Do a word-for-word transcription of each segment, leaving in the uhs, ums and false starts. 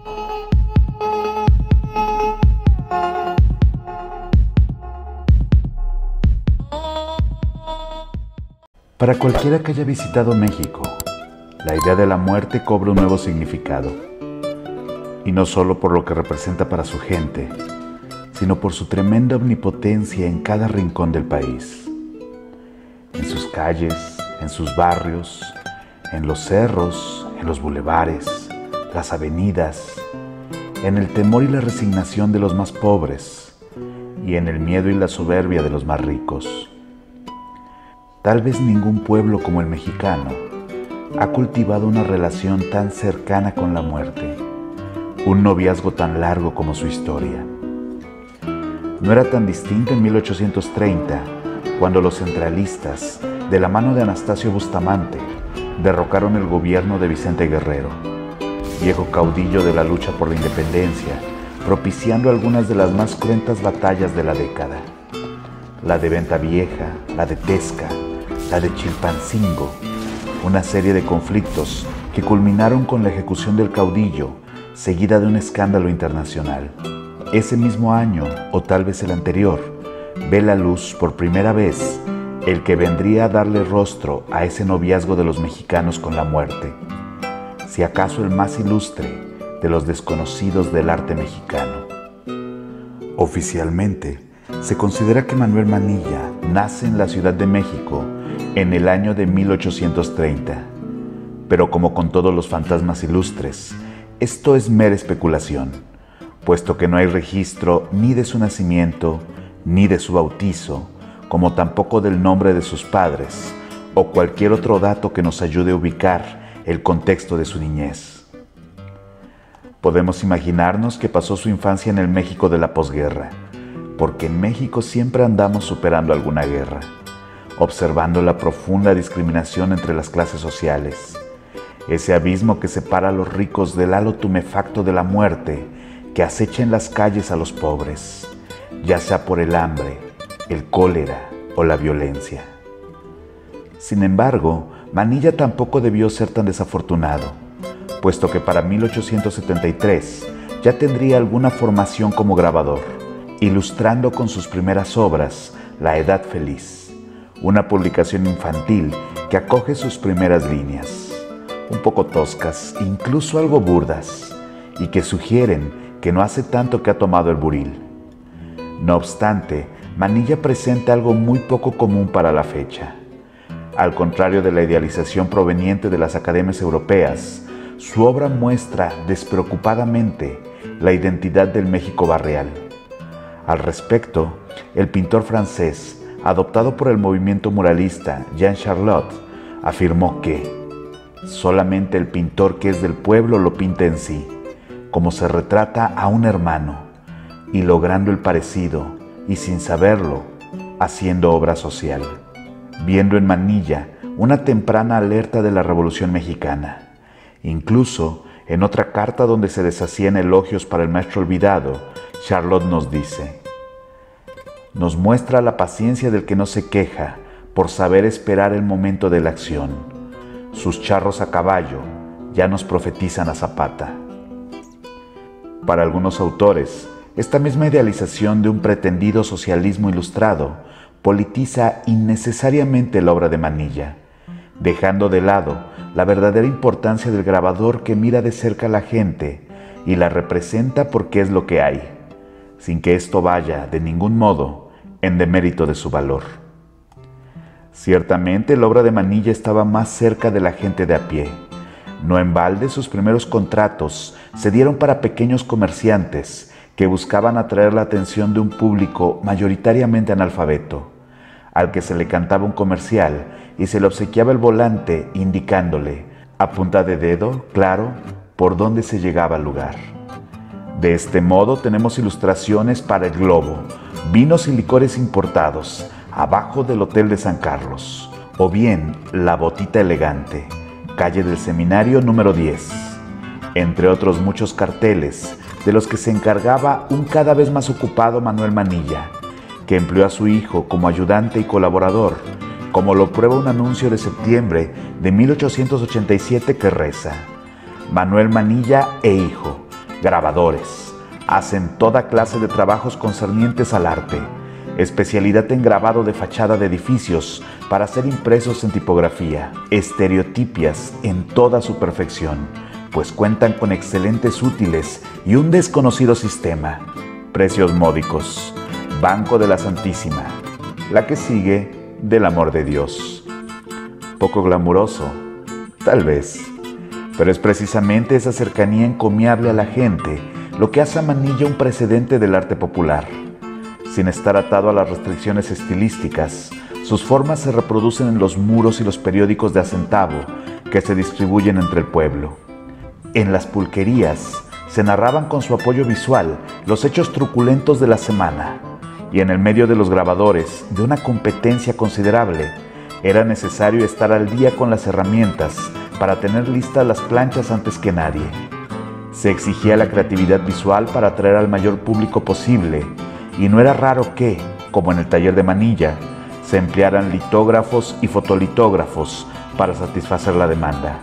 Para cualquiera que haya visitado México, la idea de la muerte cobra un nuevo significado. Y no solo por lo que representa para su gente, sino por su tremenda omnipotencia en cada rincón del país. En sus calles, en sus barrios, en los cerros, en los bulevares, las avenidas, en el temor y la resignación de los más pobres y en el miedo y la soberbia de los más ricos. Tal vez ningún pueblo como el mexicano ha cultivado una relación tan cercana con la muerte, un noviazgo tan largo como su historia. No era tan distinto en mil ochocientos treinta, cuando los centralistas, de la mano de Anastasio Bustamante, derrocaron el gobierno de Vicente Guerrero, viejo caudillo de la lucha por la independencia, propiciando algunas de las más cruentas batallas de la década. La de Venta Vieja, la de Tesca, la de Chilpancingo, una serie de conflictos que culminaron con la ejecución del caudillo, seguida de un escándalo internacional. Ese mismo año, o tal vez el anterior, ve la luz por primera vez el que vendría a darle rostro a ese noviazgo de los mexicanos con la muerte, si acaso el más ilustre de los desconocidos del arte mexicano. Oficialmente, se considera que Manuel Manilla nace en la Ciudad de México en el año de mil ochocientos treinta, pero como con todos los fantasmas ilustres, esto es mera especulación, puesto que no hay registro ni de su nacimiento, ni de su bautizo, como tampoco del nombre de sus padres, o cualquier otro dato que nos ayude a ubicar el contexto de su niñez. Podemos imaginarnos que pasó su infancia en el México de la posguerra, porque en México siempre andamos superando alguna guerra, observando la profunda discriminación entre las clases sociales, ese abismo que separa a los ricos del halo tumefacto de la muerte que acecha en las calles a los pobres, ya sea por el hambre, el cólera o la violencia. Sin embargo, Manilla tampoco debió ser tan desafortunado, puesto que para mil ochocientos setenta y tres ya tendría alguna formación como grabador, ilustrando con sus primeras obras La Edad Feliz, una publicación infantil que acoge sus primeras líneas, un poco toscas, incluso algo burdas, y que sugieren que no hace tanto que ha tomado el buril. No obstante, Manilla presenta algo muy poco común para la fecha. Al contrario de la idealización proveniente de las academias europeas, su obra muestra despreocupadamente la identidad del México barrial. Al respecto, el pintor francés, adoptado por el movimiento muralista Jean Charlotte, afirmó que solamente el pintor que es del pueblo lo pinta en sí, como se retrata a un hermano, y logrando el parecido, y sin saberlo, haciendo obra social, viendo en Manilla una temprana alerta de la Revolución Mexicana. Incluso, en otra carta donde se deshacían elogios para el maestro olvidado, Charlotte nos dice: nos muestra la paciencia del que no se queja por saber esperar el momento de la acción. Sus charros a caballo ya nos profetizan a Zapata. Para algunos autores, esta misma idealización de un pretendido socialismo ilustrado politiza innecesariamente la obra de Manilla, dejando de lado la verdadera importancia del grabador que mira de cerca a la gente y la representa porque es lo que hay, sin que esto vaya de ningún modo en demérito de su valor. Ciertamente la obra de Manilla estaba más cerca de la gente de a pie. No en balde sus primeros contratos se dieron para pequeños comerciantes que buscaban atraer la atención de un público mayoritariamente analfabeto, al que se le cantaba un comercial y se le obsequiaba el volante indicándole, a punta de dedo, claro, por dónde se llegaba al lugar. De este modo tenemos ilustraciones para el Globo, vinos y licores importados, abajo del Hotel de San Carlos, o bien La Botita Elegante, calle del Seminario número diez, entre otros muchos carteles de los que se encargaba un cada vez más ocupado Manuel Manilla, que empleó a su hijo como ayudante y colaborador, como lo prueba un anuncio de septiembre de mil ochocientos ochenta y siete que reza: Manuel Manilla e hijo, grabadores. Hacen toda clase de trabajos concernientes al arte, especialidad en grabado de fachada de edificios para ser impresos en tipografía, estereotipias en toda su perfección, pues cuentan con excelentes útiles y un desconocido sistema. Precios módicos. Banco de la Santísima. La que sigue, del amor de Dios. Poco glamuroso, tal vez, pero es precisamente esa cercanía encomiable a la gente lo que hace a Manilla un precedente del arte popular. Sin estar atado a las restricciones estilísticas, sus formas se reproducen en los muros y los periódicos de a centavo que se distribuyen entre el pueblo. En las pulquerías se narraban con su apoyo visual los hechos truculentos de la semana, y en el medio de los grabadores, de una competencia considerable, era necesario estar al día con las herramientas para tener listas las planchas antes que nadie. Se exigía la creatividad visual para atraer al mayor público posible, y no era raro que, como en el taller de Manilla, se emplearan litógrafos y fotolitógrafos para satisfacer la demanda.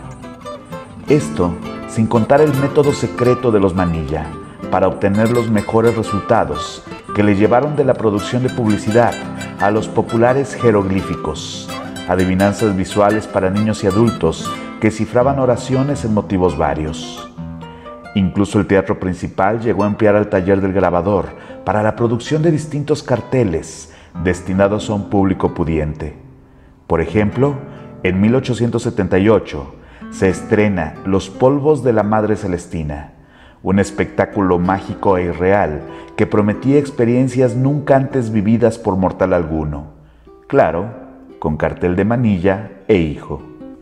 Esto sin contar el método secreto de los Manilla para obtener los mejores resultados que le llevaron de la producción de publicidad a los populares jeroglíficos, adivinanzas visuales para niños y adultos que cifraban oraciones en motivos varios. Incluso el teatro principal llegó a emplear al taller del grabador para la producción de distintos carteles destinados a un público pudiente. Por ejemplo, en mil ochocientos setenta y ocho se estrena Los polvos de la Madre Celestina, un espectáculo mágico e irreal que prometía experiencias nunca antes vividas por mortal alguno. Claro, con cartel de Manilla e hijo.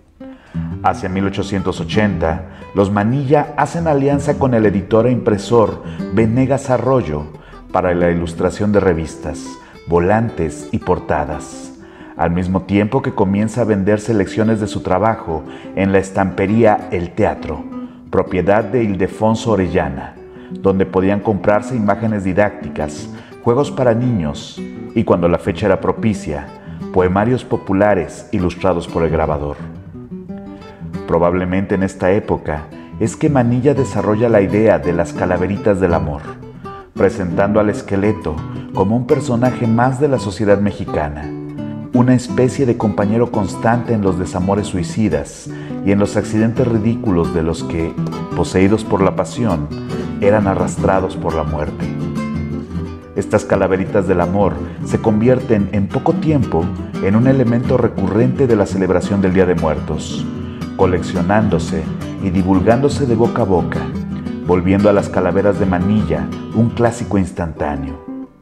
Hacia mil ochocientos ochenta, los Manilla hacen alianza con el editor e impresor Venegas Arroyo para la ilustración de revistas, volantes y portadas, al mismo tiempo que comienza a vender selecciones de su trabajo en la estampería El Teatro, propiedad de Ildefonso Orellana, donde podían comprarse imágenes didácticas, juegos para niños y, cuando la fecha era propicia, poemarios populares ilustrados por el grabador. Probablemente en esta época es que Manilla desarrolla la idea de las calaveritas del amor, presentando al esqueleto como un personaje más de la sociedad mexicana, una especie de compañero constante en los desamores suicidas y en los accidentes ridículos de los que, poseídos por la pasión, eran arrastrados por la muerte. Estas calaveritas del amor se convierten en poco tiempo en un elemento recurrente de la celebración del Día de Muertos, coleccionándose y divulgándose de boca a boca, volviendo a las calaveras de Manilla un clásico instantáneo.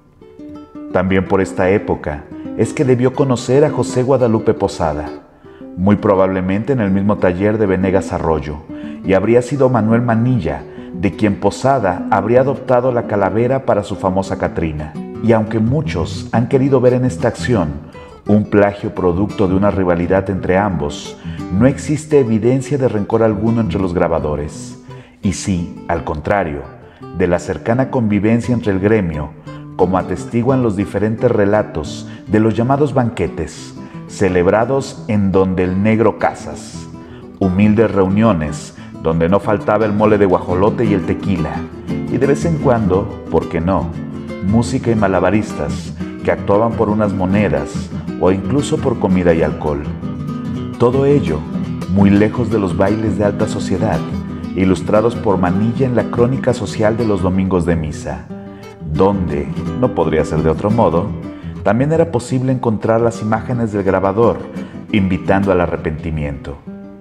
También por esta época es que debió conocer a José Guadalupe Posada, muy probablemente en el mismo taller de Venegas Arroyo, y habría sido Manuel Manilla, de quien Posada habría adoptado la calavera para su famosa Catrina. Y aunque muchos han querido ver en esta acción un plagio producto de una rivalidad entre ambos, no existe evidencia de rencor alguno entre los grabadores, y sí, al contrario, de la cercana convivencia entre el gremio, como atestiguan los diferentes relatos de los llamados banquetes, celebrados en Donde el Negro Casas, humildes reuniones donde no faltaba el mole de guajolote y el tequila, y de vez en cuando, ¿por qué no?, música y malabaristas que actuaban por unas monedas o incluso por comida y alcohol. Todo ello muy lejos de los bailes de alta sociedad, ilustrados por Manilla en la crónica social de los domingos de misa, donde, no podría ser de otro modo, también era posible encontrar las imágenes del grabador invitando al arrepentimiento.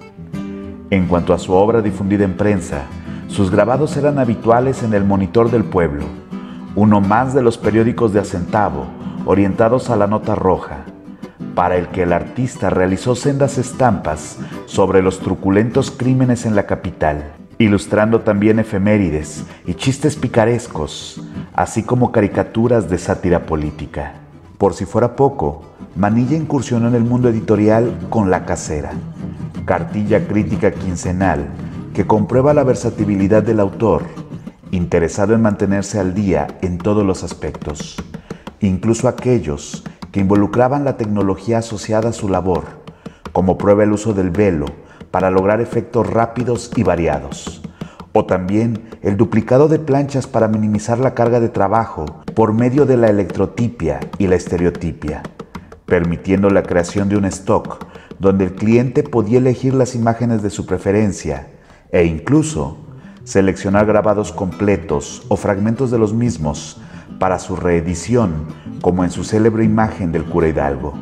En cuanto a su obra difundida en prensa, sus grabados eran habituales en El Monitor del Pueblo, uno más de los periódicos de a centavo orientados a la nota roja, para el que el artista realizó sendas estampas sobre los truculentos crímenes en la capital, ilustrando también efemérides y chistes picarescos, así como caricaturas de sátira política. Por si fuera poco, Manilla incursionó en el mundo editorial con La Casera, cartilla crítica quincenal que comprueba la versatilidad del autor, interesado en mantenerse al día en todos los aspectos, incluso aquellos que involucraban la tecnología asociada a su labor, como prueba el uso del velo para lograr efectos rápidos y variados, O también el duplicado de planchas para minimizar la carga de trabajo por medio de la electrotipia y la estereotipia, permitiendo la creación de un stock donde el cliente podía elegir las imágenes de su preferencia e incluso seleccionar grabados completos o fragmentos de los mismos para su reedición, como en su célebre imagen del cura Hidalgo.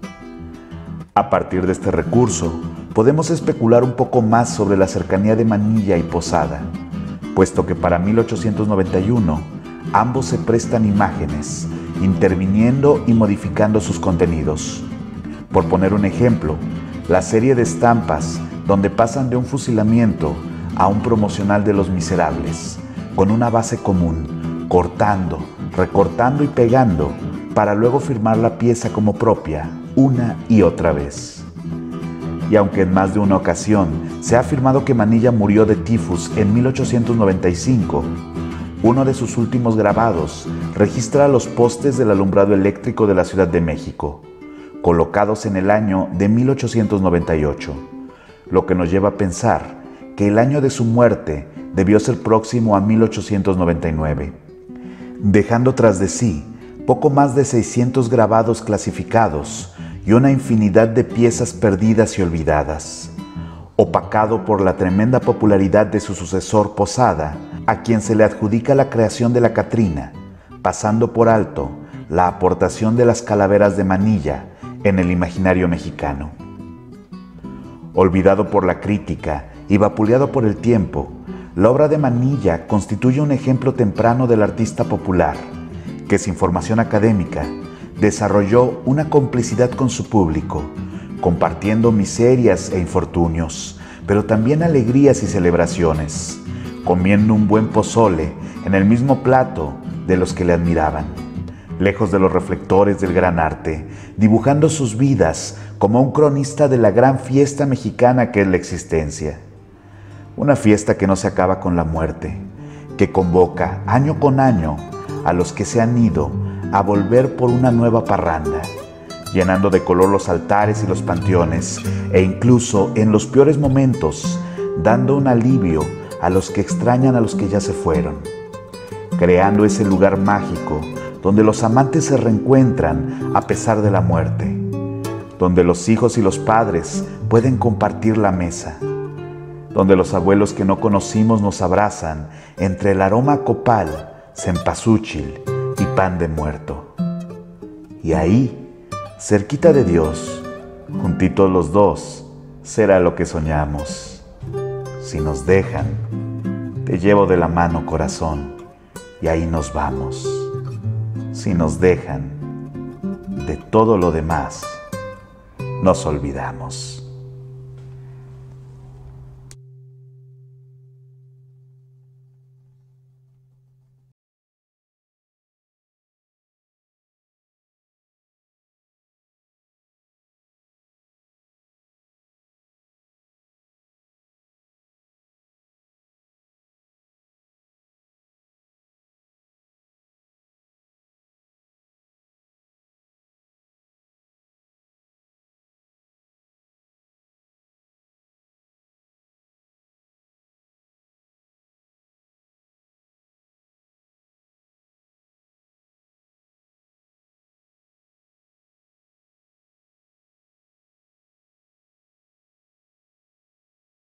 A partir de este recurso, podemos especular un poco más sobre la cercanía de Manilla y Posada, puesto que para mil ochocientos noventa y uno ambos se prestan imágenes, interviniendo y modificando sus contenidos. Por poner un ejemplo, la serie de estampas donde pasan de un fusilamiento a un promocional de Los Miserables, con una base común, cortando, recortando y pegando, para luego firmar la pieza como propia, una y otra vez. Y aunque en más de una ocasión se ha afirmado que Manilla murió de tifus en mil ochocientos noventa y cinco, uno de sus últimos grabados registra los postes del alumbrado eléctrico de la Ciudad de México, colocados en el año de mil ochocientos noventa y ocho, lo que nos lleva a pensar que el año de su muerte debió ser próximo a mil ochocientos noventa y nueve, dejando tras de sí poco más de seiscientos grabados clasificados y una infinidad de piezas perdidas y olvidadas, opacado por la tremenda popularidad de su sucesor Posada, a quien se le adjudica la creación de la Catrina, pasando por alto la aportación de las calaveras de Manilla en el imaginario mexicano. Olvidado por la crítica y vapuleado por el tiempo, la obra de Manilla constituye un ejemplo temprano del artista popular, que sin formación académica desarrolló una complicidad con su público, compartiendo miserias e infortunios, pero también alegrías y celebraciones, comiendo un buen pozole en el mismo plato de los que le admiraban, lejos de los reflectores del gran arte, dibujando sus vidas como un cronista de la gran fiesta mexicana que es la existencia. Una fiesta que no se acaba con la muerte, que convoca año con año a los que se han ido a volver por una nueva parranda, llenando de color los altares y los panteones, e incluso en los peores momentos, dando un alivio a los que extrañan a los que ya se fueron, creando ese lugar mágico donde los amantes se reencuentran a pesar de la muerte, donde los hijos y los padres pueden compartir la mesa, donde los abuelos que no conocimos nos abrazan entre el aroma a copal, cempasúchil y pan de muerto. Y ahí, cerquita de Dios, juntitos los dos, será lo que soñamos. Si nos dejan, te llevo de la mano, corazón, y ahí nos vamos. Si nos dejan, de todo lo demás, nos olvidamos.